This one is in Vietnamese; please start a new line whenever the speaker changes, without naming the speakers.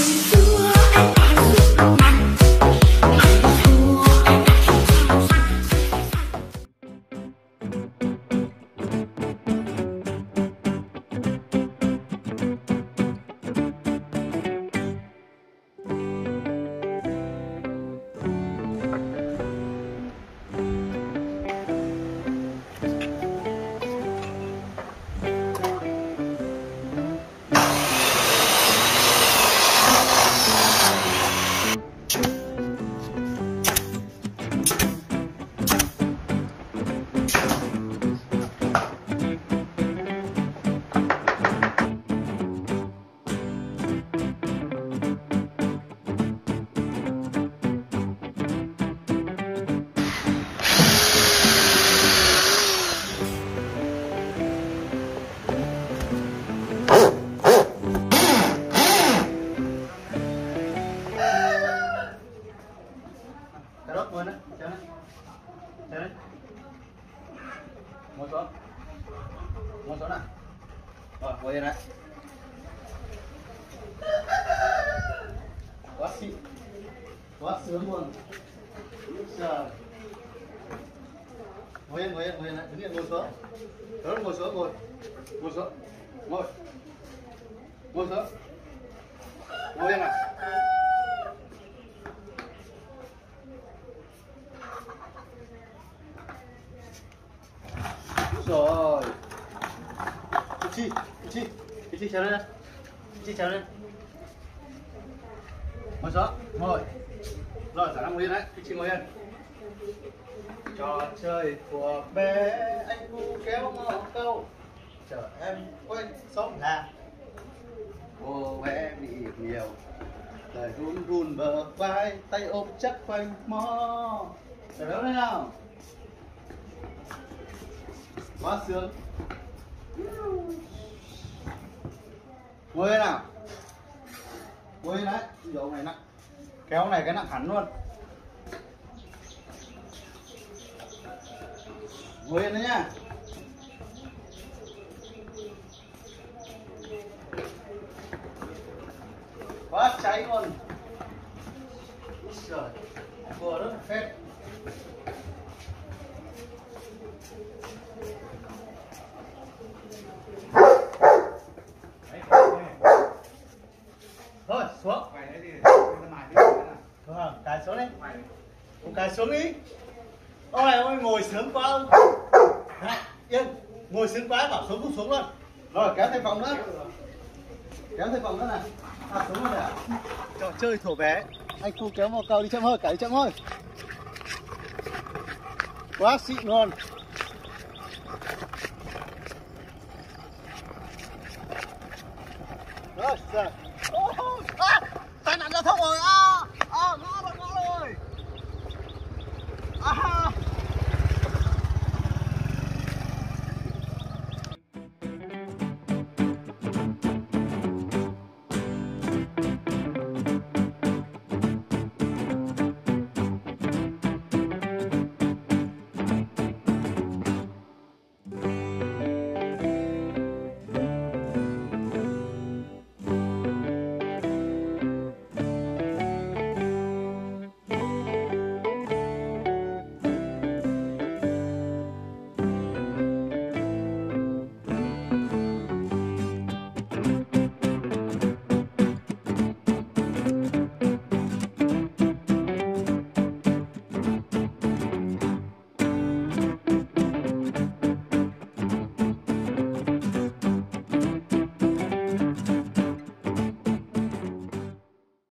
Ngồi xuống nào. Rồi, ngồi yên đấy. Quá xịn. Quá sướng luôn. Trời. Ngồi yên đấy. Đứng yên ngồi xuống. Đó, ngồi xuống, ngồi. Ngồi xuống. Ngồi. Ngồi xuống. Ngồi yên nào. Rồi. Chị chào lên. Chị chào lên. Ngồi xuống, ngồi. Rồi, khả năng ngồi yên đấy, chị ngồi yên. Trò chơi của bé anh cu kéo mò câu, chở em quanh sông Hà. Cô bé bị nhiều, lời run run bờ vai, tay ôm chắc quanh mò. Chào béo lên nào. Quá sướng. Ngồi lên nào. Ngồi lên đấy. Dầu này nặng. Kéo này cái nặng hẳn luôn. Ngồi lên đấy nhá. Quá cháy luôn. Trời, vừa rất phết. Thôi xuống. Vâng, cài xuống đi. Ông cài xuống đi. Ông này ông ngồi sướng quá ông. Này, yên. Ngồi sướng quá bảo xuống cũng xuống luôn. Rồi kéo thêm vòng nữa. Kéo thêm vòng nữa này. À xuống luôn này. Trò chơi thổ bé. Anh Phu kéo mò câu đi chậm hơi, cài chậm thôi. Quá xịn luôn. Rồi, giờ